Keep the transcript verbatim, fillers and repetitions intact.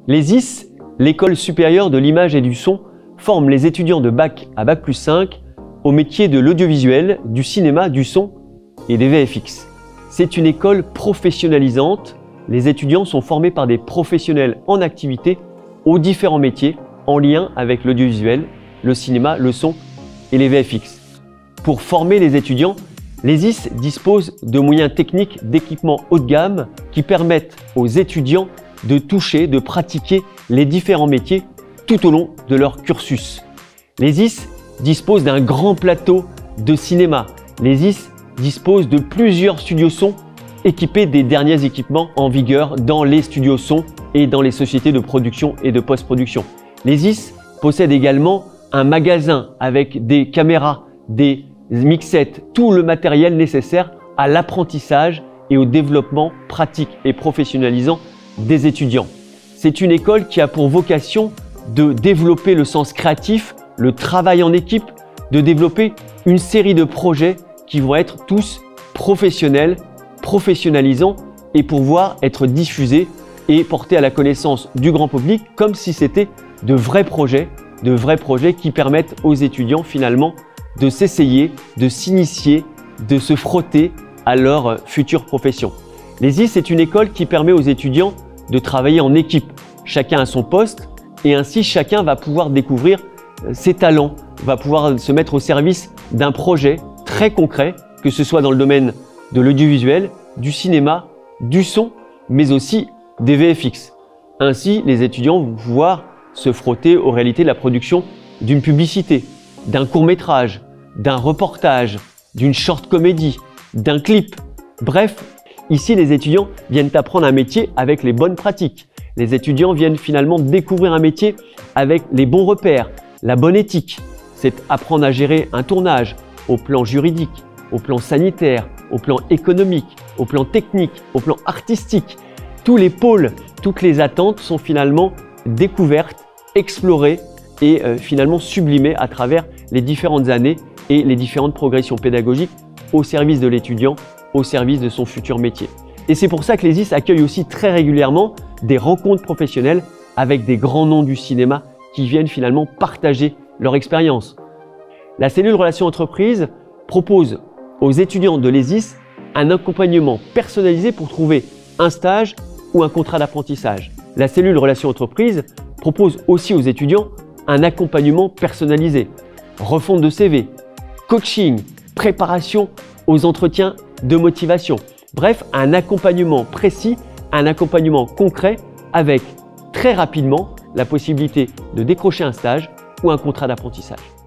L'E S I, l'École supérieure de l'image et du son, forme les étudiants de bac à bac plus cinq au métier de l'audiovisuel, du cinéma, du son et des V F X. C'est une école professionnalisante. Les étudiants sont formés par des professionnels en activité aux différents métiers en lien avec l'audiovisuel, le cinéma, le son et les V F X. Pour former les étudiants, l'E S I S dispose de moyens techniques d'équipements haut de gamme qui permettent aux étudiants de toucher, de pratiquer les différents métiers tout au long de leur cursus. L'E S I S dispose d'un grand plateau de cinéma. L'E S I S dispose de plusieurs studios son équipés des derniers équipements en vigueur dans les studios son et dans les sociétés de production et de post-production. L'E S I S possède également un magasin avec des caméras, des mixettes, tout le matériel nécessaire à l'apprentissage et au développement pratique et professionnalisant des étudiants. C'est une école qui a pour vocation de développer le sens créatif, le travail en équipe, de développer une série de projets qui vont être tous professionnels, professionnalisants et pouvoir être diffusés et portés à la connaissance du grand public comme si c'était de vrais projets, de vrais projets qui permettent aux étudiants finalement de s'essayer, de s'initier, de se frotter à leur future profession. L'E S I S est une école qui permet aux étudiants de travailler en équipe, chacun à son poste, et ainsi chacun va pouvoir découvrir ses talents, va pouvoir se mettre au service d'un projet très concret, que ce soit dans le domaine de l'audiovisuel, du cinéma, du son, mais aussi des V F X. Ainsi, les étudiants vont pouvoir se frotter aux réalités de la production d'une publicité, d'un court-métrage, d'un reportage, d'une short comédie, d'un clip. Bref, ici les étudiants viennent apprendre un métier avec les bonnes pratiques. Les étudiants viennent finalement découvrir un métier avec les bons repères, la bonne éthique. C'est apprendre à gérer un tournage au plan juridique, au plan sanitaire, au plan économique, au plan technique, au plan artistique. Tous les pôles, toutes les attentes sont finalement découvertes, explorées et euh, finalement sublimées à travers les différentes années et les différentes progressions pédagogiques au service de l'étudiant, au service de son futur métier. Et c'est pour ça que l'E S I S accueille aussi très régulièrement des rencontres professionnelles avec des grands noms du cinéma qui viennent finalement partager leur expérience. La cellule Relations Entreprises propose aux étudiants de l'E S I S un accompagnement personnalisé pour trouver un stage ou un contrat d'apprentissage. La cellule Relations Entreprises propose aussi aux étudiants un accompagnement personnalisé, refonte de C V, coaching, préparation aux entretiens de motivation. Bref, un accompagnement précis, un accompagnement concret avec très rapidement la possibilité de décrocher un stage ou un contrat d'apprentissage.